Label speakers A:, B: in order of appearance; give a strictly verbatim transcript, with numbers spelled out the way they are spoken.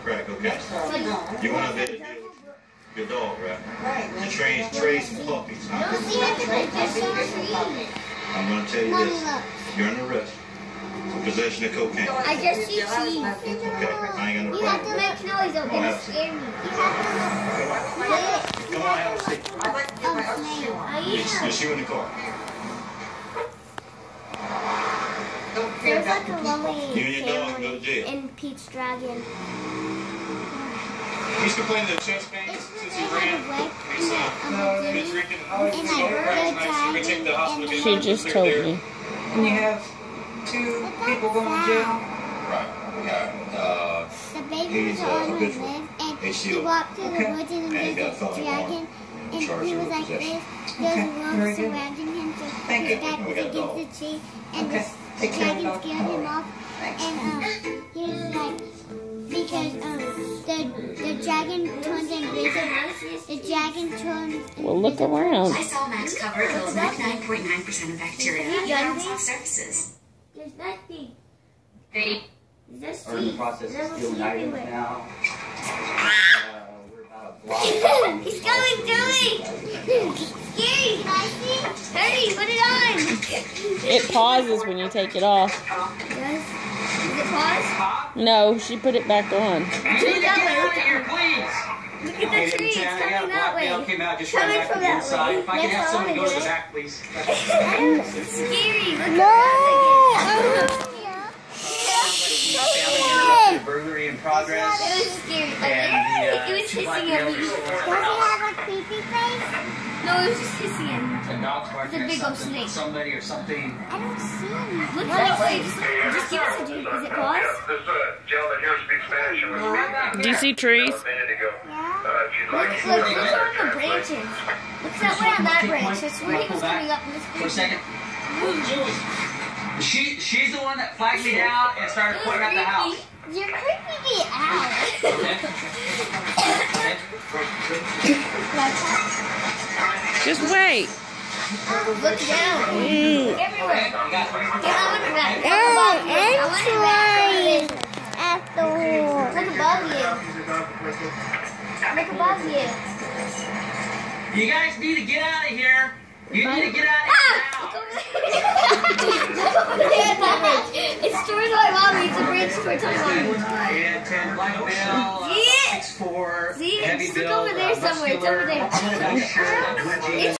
A: crack, okay? You want to be your dog, right? To train trays and puppies. Huh? I'm going to tell you this. You're under arrest for possession of cocaine.
B: I just see cheese.
A: Okay, I ain't got no
B: You have to
A: problem.
B: make noise, it'll get scare me.
A: Come on, have a seat. Just you in the car.
B: There's like a lovely
A: You and your dog go to
B: family
A: jail.
B: in Pete's Dragon.
C: He's complaining of chest pain since he ran. He's uh, been drinking. He's going to crash tonight. We take the hospital. get
D: She
C: him
D: just
C: cleared
D: told
C: there.
D: me.
E: When you have two people going to jail,
A: Right. We got, uh,
B: The baby
A: He's,
B: was
A: uh,
B: on my
A: habitual.
B: leg, and
A: H C O.
B: he walked through the
E: Okay.
B: woods and
A: And he
B: there
A: got
B: was a
A: felony
B: dragon,
A: warrant
B: and
A: charged
B: he
A: with
B: was like
A: possession.
B: this. There's
E: Okay,
B: a wall
E: very good.
B: surrounding him, so
E: Thank
B: he
E: you.
B: got
A: We got
B: against
A: dog.
B: the tree, and
E: Okay.
B: the, the
E: Take care,
B: dragon
E: dog.
B: scared him off,
E: Thanks.
B: and um, he was like, because um, the the dragon turns invisible. The dragon turns.
D: Well, look around.
F: Lysol Max Cover kills ninety-nine point nine percent of bacteria
B: Have you
F: and
B: done
F: bounce
B: this?
F: off surfaces.
B: There's nothing.
F: They
B: There's
G: We're in the process of stealing items now. Uh, we're about a block.
B: He's coming through it! Scary, Spicy! Hurry, put it on!
D: It pauses when you take it off.
B: Does, does it pause?
D: No, she put it back on.
E: you need to get out of here, please.
B: Look at the tree, it's coming that way.
E: Came out, just
B: Coming
E: ran back
B: from
E: to the
B: that
E: inside.
B: way.
E: If I can
B: That's
E: have
B: all
E: somebody
B: I
E: go to the
B: did.
E: back, please.
B: It's scary, look
D: No!
E: Burglary in progress.
B: It was scary. Like,
E: And the, uh,
B: it was
E: two black
B: hissing at
E: males
B: me.
E: are still in
B: Does
E: the
B: it
E: house.
B: have a creepy face? No, it was just hissing at me.
E: A dog's barking
B: It's a
E: at
B: big old
E: something,
B: snake.
E: somebody or something.
B: I don't see him. Look that way. Just, just give us a drink. Is it pause?
H: This uh, gentleman here speaks Spanish and was speaking
D: Do you see trees?
H: a minute ago.
B: Yeah.
H: Uh, if you'd like to
B: Look,
H: uh,
B: look on the branches. Look that way on that branch. That's where he was coming up in this
E: For a
B: branch.
E: second. She, she's the one that flagged me down and started
B: It was
E: pointing at the house.
B: creepy. You're creeping me out.
E: Okay? Okay?
D: Just wait.
B: Look down.
D: Mm.
B: Everywhere.
E: You got three.
B: Yeah, I want it back.
D: Oh,
B: I want it back.
D: at the hole.
B: Look above you. Look above you.
E: You guys need to get out of here. You need to get out of here
B: Ah! It's towards my mommy. It's a bridge towards my mommy.
E: now. Yeah, ten black bill, uh,
B: See it?
E: six four,
B: See?
E: heavy
B: It's
E: bill,
B: over there
E: uh,
B: somewhere. It's over
E: muscular,
B: there.
E: I'm gonna make sure that
B: It's